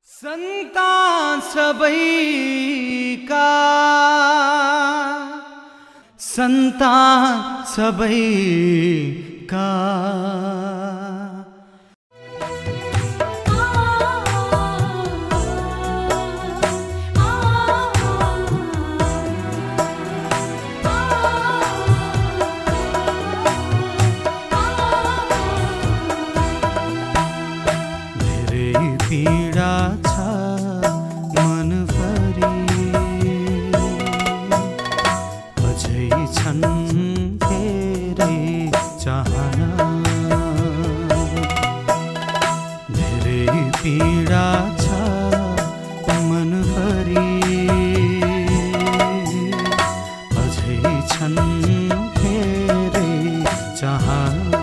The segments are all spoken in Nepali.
संतान सबैका संतान सबैका पीडा छ मनभरि अझै छन् धेरै चाहना धेरै पीडा छ मनभरि अझै छन् धेरै चाहना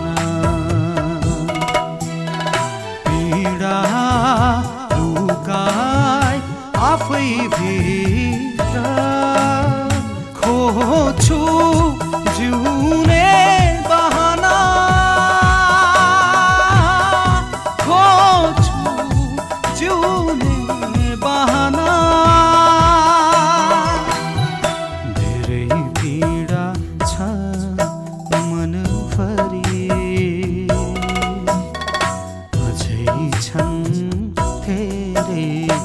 आफै भित्र खोज्छु जिउने बहाना खोज्छु जिउने बहाना धेरै पीडा छ मनभरि अझै छन् धेरै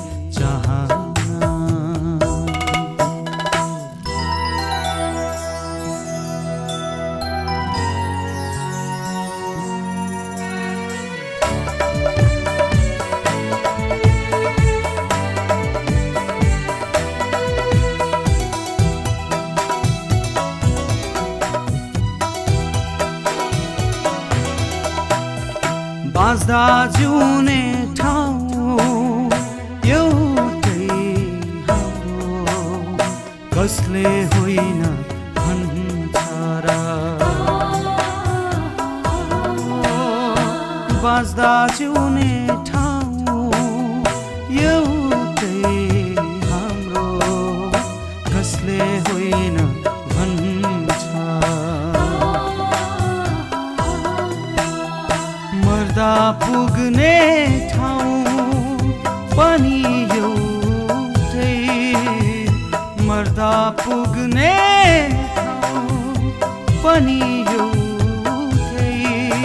बाँच्दा जिउने ठाउँ एउटै हाम्रो कसले होइन भन्छ र बाँच्दा जिउने ठाउँ एउटै हाम्रो कसले होइन भन्छ मर्दा पुग्ने ठाउँ पनि एउटै मर्दा पुग्ने ठाउँ पनि एउटै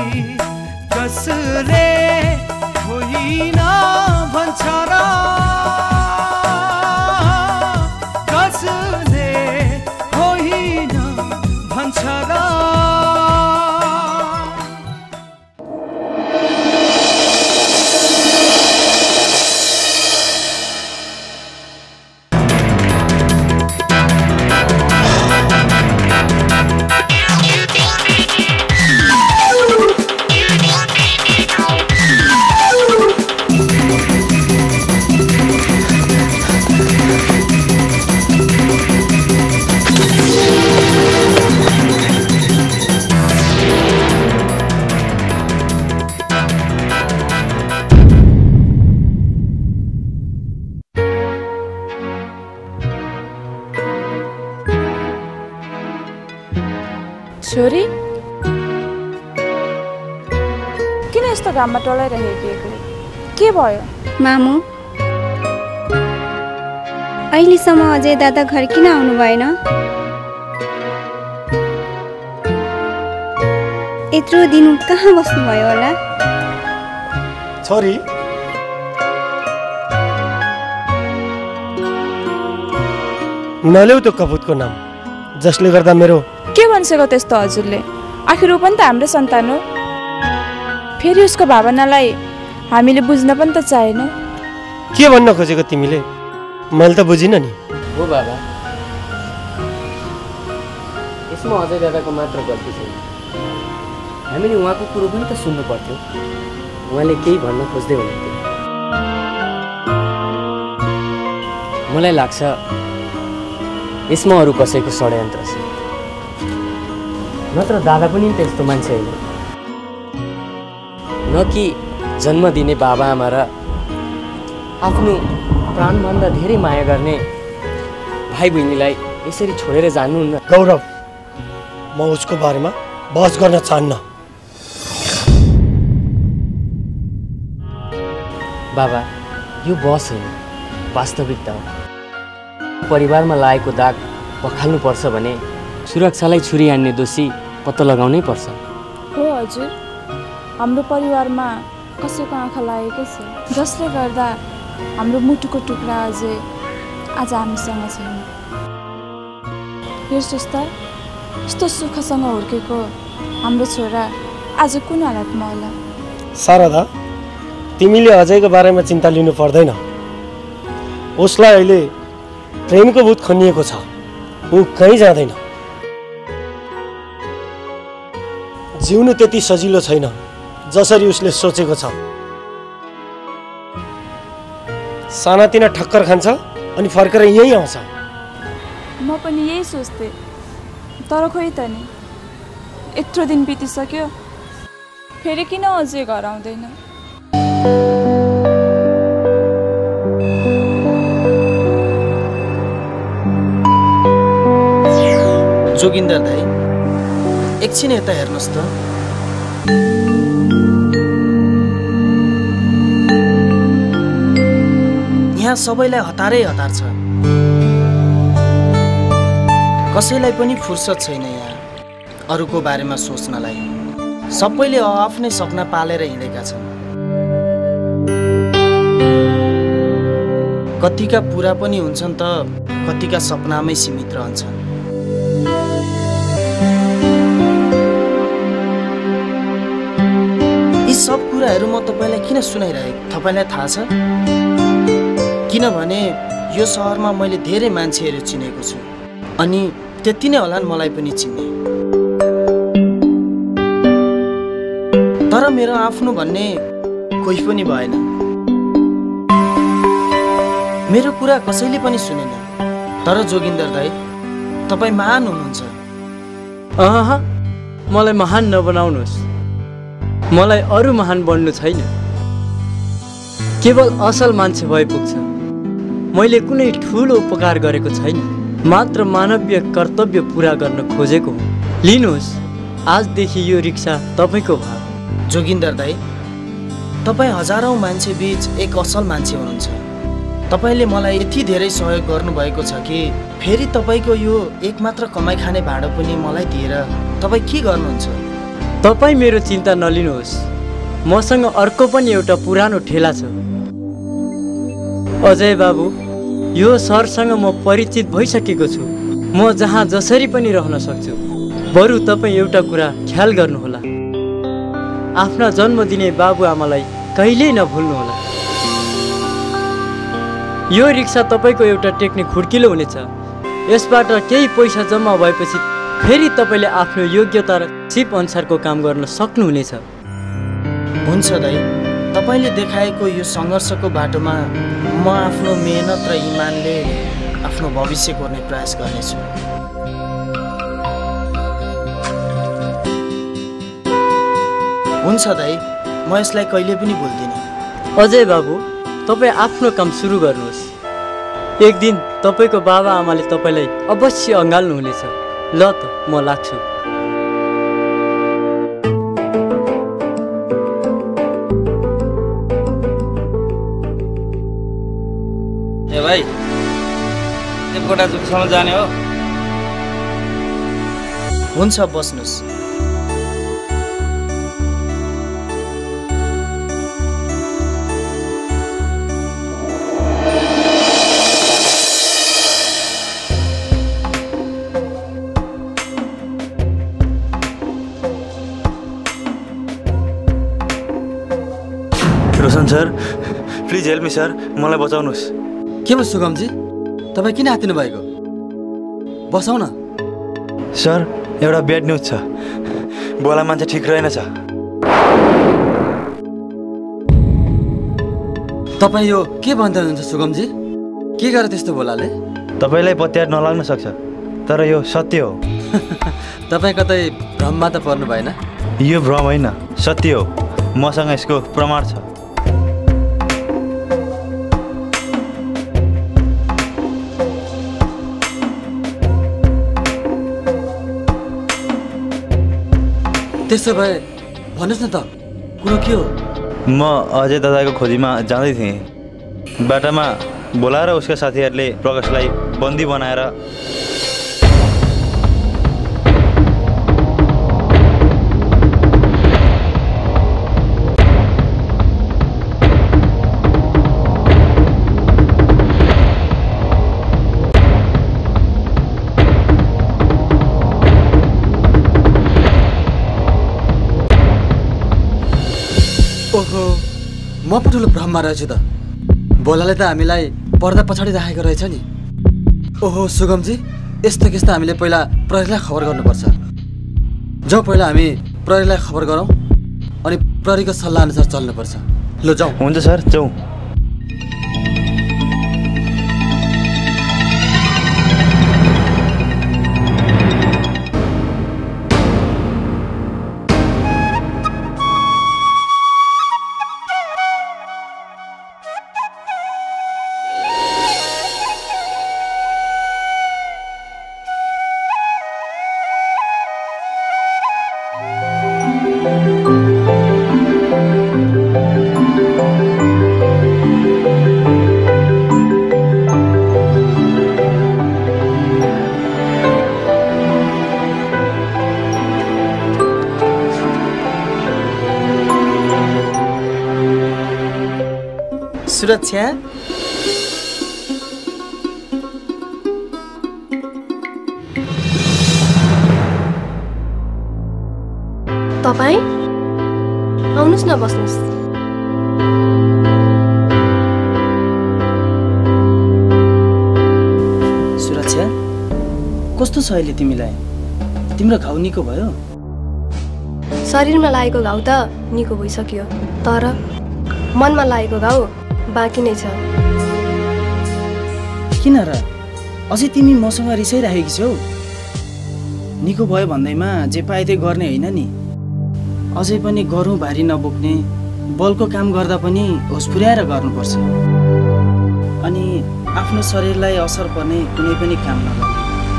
कसले होइन भन्छ र कसले होइन भन्छ र छोरी किन यस्तो घाममा टलाइरहेको एक्लै के भयो मामु अहिलेसम्म अझै दादा घर किन आउनु भएन यत्रो दिन कहाँ बस्नुभयो होला छोरी नल्याउ त्यो कपुतको नाम जसले गर्दा मेरो के भन्छेको त्यस्तो हजुरले आखिर ऊ पनि त हाम्रो सन्तान हो फेरि उसको भावनालाई हामीले बुझ्न पनि त चाहेन के भन्न खोजेको तिमीले मैले त बुझिन नि हो बाबा यसमा अझै दादाको मात्र गल्ती छैन हामीले उहाँको कुरो पनि त सुन्नु पर्थ्यो उहाँले केही भन्न खोज्दै हुनुहुन्थ्यो मलाई लाग्छ यसमा अरू कसैको षड्यन्त्र छ नत्र दादा पनि त्यस्तो मान्छे होइन न कि जन्म दिने बाबा आमा र आफ्नो प्राणभन्दा धेरै माया गर्ने भाइ बहिनीलाई यसरी छोडेर जानुहुन्न गौरव म उसको बारेमा बहस गर्न चाहन्न बाबा यो बस होइन, वास्तविकता हो। परिवारमा लागेको दाग पखाल्नुपर्छ भने सुरक्षालाई छुरी हान्ने दोषी पत्ता लगाउनै पर्छ। हो हजुर, हाम्रो परिवारमा कसैको आँखा लागेकै छ, जसले गर्दा हाम्रो मुटुको टुक्रा अझै आज हामीसँग छैन। हेर्नुहोस् त, यस्तो सुखसँग हुर्केको हाम्रो छोरा आज कुन हालतमा होला। शारदा, तिमीले अजयको बारेमा चिन्ता लिनु पर्दैन। उसलाई अहिले प्रेमको भूत खनिएको छ, ऊ कहीँ जाँदैन। जिउनु त्यति सजिलो छैन जसरी उसले सोचेको छ। सानातिना ठक्कर खान्छ अनि फर्केर यहीँ आउँछ। म पनि यही सोच्थेँ, तर खोइ त नि, यत्रो दिन बितिसक्यो, फेरि किन अझै घर आउँदैन। जोगिन्दर दाई, एकछिन यता हेर्नुहोस् त। यहाँ सबैलाई हतारै हतार छ, कसैलाई पनि फुर्सद छैन यहाँ अरूको बारेमा सोच्नलाई। सबैले आफ्नै सपना पालेर हिँडेका छन्। कतिका पुरा पनि हुन्छन् त कतिका सपनामै सीमित रहन्छन्। यी सब कुराहरू म तपाईँलाई किन सुनाइरहेको तपाईँलाई थाहा छ? किनभने यो सहरमा मैले धेरै मान्छेहरू चिनेको छु, अनि त्यति नै होलान् मलाई पनि चिन्ने। तर मेरो आफ्नो भन्ने कोही पनि भएन। मेरो कुरा कसैले पनि सुनेन। तर जोगिन्दर दाई, तपाईँ महान हुनुहुन्छ। मलाई महान नबनाउनुहोस्। मलाई अरू महान बन्नु छैन, केवल असल मान्छे भए पुग्छ। मैले कुनै ठुलो उपकार गरेको छैन, मात्र मानवीय कर्तव्य पुरा गर्न खोजेको हो। लिनुहोस्, आजदेखि यो रिक्सा तपाईँको भयो। जोगिन्दर दाई, तपाईँ हजारौँ मान्छे बीच एक असल मान्छे हुनुहुन्छ। तपाईँले मलाई यति धेरै सहयोग गर्नुभएको छ कि फेरि तपाईँको यो एकमात्र कमाइ खाने भाडो पनि मलाई दिएर तपाईँ के गर्नुहुन्छ? तपाईँ मेरो चिन्ता नलिनुहोस्, मसँग अर्को पनि एउटा पुरानो ठेला छ। अजय बाबु, यो सहरसँग म परिचित भइसकेको छु। म जहाँ जसरी पनि रहन सक्छु। बरु तपाईँ एउटा कुरा ख्याल गर्नुहोला, आफ्ना जन्म दिने बाबुआमालाई कहिल्यै नभुल्नुहोला। यो रिक्सा तपाईँको एउटा टेक्ने खुड्किलो हुनेछ। यसबाट केही पैसा जम्मा भएपछि फेरि तपाईँले आफ्नो योग्यता र सिप अनुसारको काम गर्न सक्नुहुनेछ। हुन्छ दाइ, तपाईँले देखाएको यो सङ्घर्षको बाटोमा म आफ्नो मेहनत र इमानले आफ्नो भविष्य गर्ने प्रयास गर्नेछु। हुन्छ दाइ, म यसलाई कहिले पनि भुल्दिनँ। अजय बाबु, तपाईँ आफ्नो काम सुरु गर्नुहोस्। एक दिन तपाईँको बाबा आमाले तपाईँलाई अवश्य अँगाल्नुहुनेछ। ल त, म लाग्छु। ए भाइ, देवकोटा जुगसम्म जाने हो? हुन्छ, बस्नुहोस्। Roshan sir, please help me sir, मलाई बचाउनुहोस्। के भयो सुगमजी, तपाईँ किन हातिनु भएको? बसाउ न। सर, एउटा ब्याड न्युज छ। बोला मान्छे ठिक रहेनछ। तपाईँ यो के भन्दै हुनुहुन्छ सुगमजी? के गरेर त्यस्तो बोलाले? तपाईँलाई पत्यार नलाग्न सक्छ, तर यो सत्य हो। तपाईँ कतै भ्रममा त पर्नु भएन? यो भ्रम होइन, सत्य हो। मसँग यसको प्रमाण छ। त्यसो भए भन्नुहोस् न त, कुरो के हो? म अजय दादाको खोजीमा जाँदै थिएँ। बाटामा बोलाएर उसका साथीहरूले प्रकाशलाई बन्दी बनाएर ओहो म पो ठुलो भ्रममा रहेछु त। बोलाले त हामीलाई पर्दा पछाडि राखेको रहेछ नि। ओहो सुगमजी, यस्तो केस्तो हामीले पहिला प्रहरीलाई खबर गर्नुपर्छ। जाउँ पहिला हामी प्रहरीलाई खबर गरौँ अनि प्रहरीको सल्लाह अनुसार चल्नुपर्छ। ल जाउँ। हुन्छ सर, जाउँ। सुरक्षा तपाईँ आउनुहोस् न, बस्नुहोस्। सुरक्षा कस्तो छ अहिले तिमीलाई? तिम्रो घाउ निको भयो? शरीरमा लागेको घाउ त निको भइसक्यो, तर मनमा लागेको घाउ बाँकी नै छ। किन र? अझै तिमी मसँग रिसाइराखेकी छौ? निको भयो भन्दैमा जे पाए त्यही गर्ने होइन नि। अझै पनि गरौँ भारी नबोक्ने, बलको काम गर्दा पनि होस पुर्याएर गर्नुपर्छ। अनि आफ्नो शरीरलाई असर पर्ने कुनै पनि काम नगर्ने।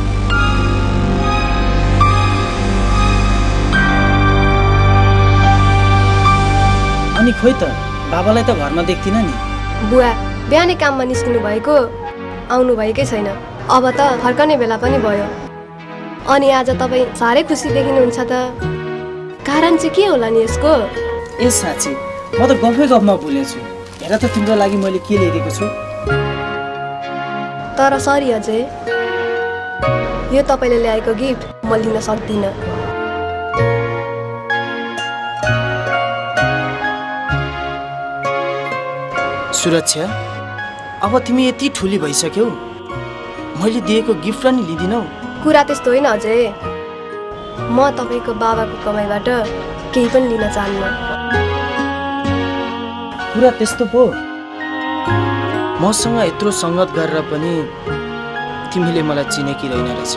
अनि खोइ त, बाबालाई त घरमा देख्दिनँ नि। बुवा बिहानै काममा निस्किनु भएको, आउनु भएकै छैन। अब त फर्कने बेला पनि भयो। अनि आज तपाईँ साह्रै खुसी देखिनुहुन्छ त, कारण चाहिँ के होला नि यसको? ए साँच्ची, म त गफमा भुलेछु। हेर त तिम्रो लागि मैले के ल्याइदिएको छु। तर सरी अझै, यो तपाईँले ल्याएको गिफ्ट म लिन सक्दिनँ। सुरक्षा, अब तिमी यति ठुली भइसक्यौ, मैले दिएको गिफ्ट पनि लिदिनौ? कुरा त्यस्तो होइन अझै। म तपाईँको बाबाको कमाइबाट केही पनि लिन चाहन्न। कुरा त्यस्तो पो? मसँग यत्रो सङ्गत गरेर पनि तिमीले मलाई चिनेकी रहेन रहेछ।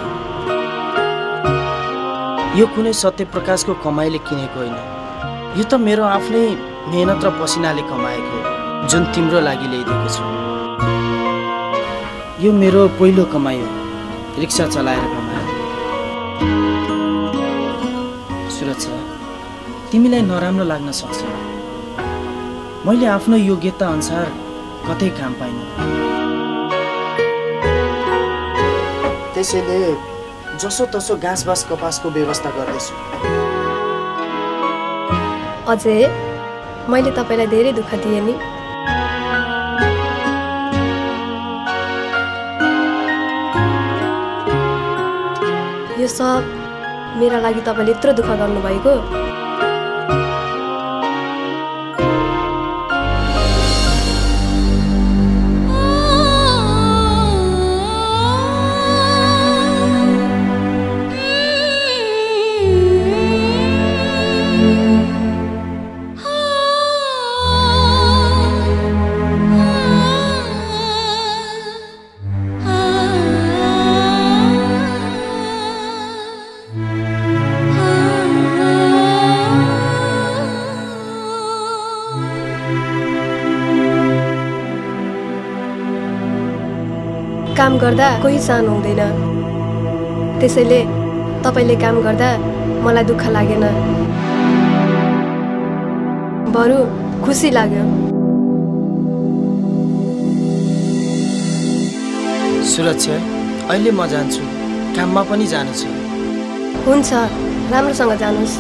यो कुनै सत्यप्रकाशको कमाइले किनेको होइन, यो त मेरो आफ्नै मेहनत र पसिनाले कमाएको, जुन तिम्रो लागि ल्याइदिएको छु। यो मेरो पहिलो कमाइ हो, रिक्सा चलाएर कमाए। सुरक्षा, तिमीलाई नराम्रो लाग्न सक्छ, मैले आफ्नो योग्यता अनुसार कतै काम पाइनँ। त्यसैले जसो तसो घाँसबास कपासको व्यवस्था गर्दैछु। अझै मैले तपाईँलाई धेरै दुःख दिएँ नि। यो सब मेरा लागि तपाईँले यत्रो दुःख गर्नुभएको? काम गर्दा कोही सानो हुँदैन, त्यसैले तपाईँले काम गर्दा मलाई दुःख लागेन, बरु खुसी लाग्यो। सुरक्षा अहिले म जान्छु, काममा पनि जानु छ। हुन्छ, राम्रोसँग जानुहोस्।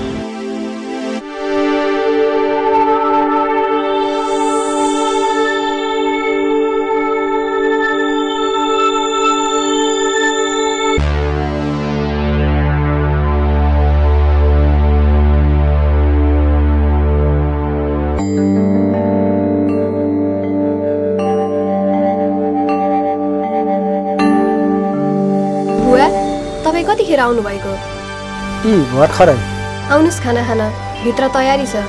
तपाईँ कतिखेर आउनुभएको? भर्खरै। आउनुहोस्, खाना खान भित्र तयारी छ।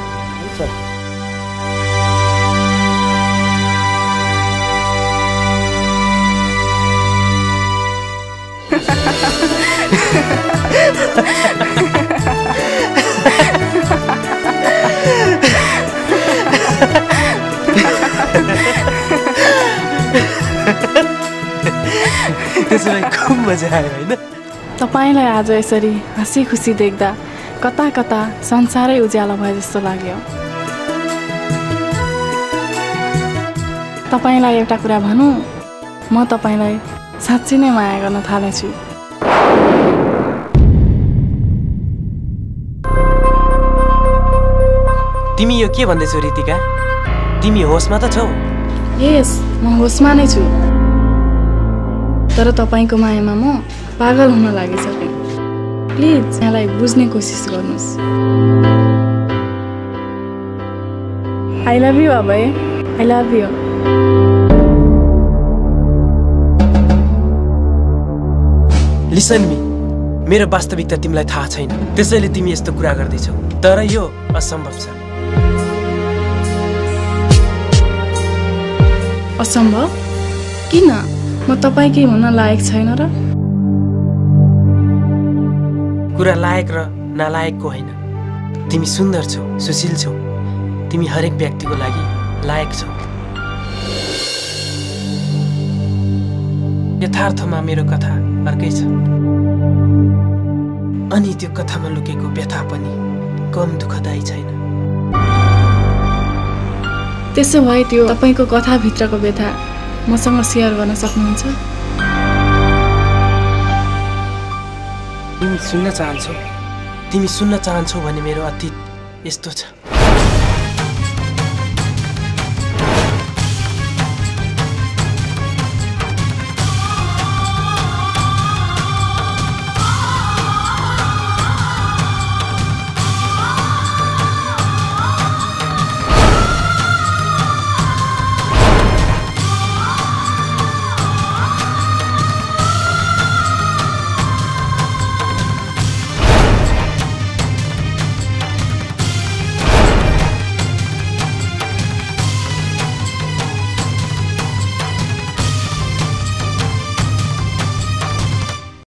त्यसो भए खुब मजा आयो होइन? तपाईँलाई आज यसरी हाँसी खुसी देख्दा कता कता संसारै उज्यालो भए जस्तो लाग्यो। तपाईँलाई एउटा कुरा भनौँ, म तपाईँलाई साँच्चै नै माया गर्न थालेछु। तिमी यो के भन्दैछौ रितिका? तिमी होसमा त छौ? यस, म होसमा नै छु, तर तपाईँको मायामा म पागल हुन लागिसकेँ। प्लिज यहाँलाई बुझ्ने कोसिस गर्नुहोस्। I love you Abhay, I love you. Listen me, मेरो वास्तविकता तिमीलाई थाहा छैन, त्यसैले तिमी यस्तो कुरा गर्दैछौ, तर यो असम्भव छ। असम्भव? किन? म तपाईँकै हुन लायक छैन र? कुरा लायक र नालायकको होइन, तिमी सुन्दर छौ, सुशील छौ, तिमी हरेक व्यक्तिको लागि लायक छौ। यथार्थमा मेरो कथा अर्कै छ, अनि त्यो कथामा लुकेको व्यथा पनि कम दुःखदायी छैन। त्यसो भए त्यो तपाईँको कथाभित्रको व्यथा मसँग सेयर गर्न सक्नुहुन्छ? तिमी सुन्न चाहन्छौ? तिमी सुन्न चाहन्छौ भने मेरो अतीत यस्तो छ।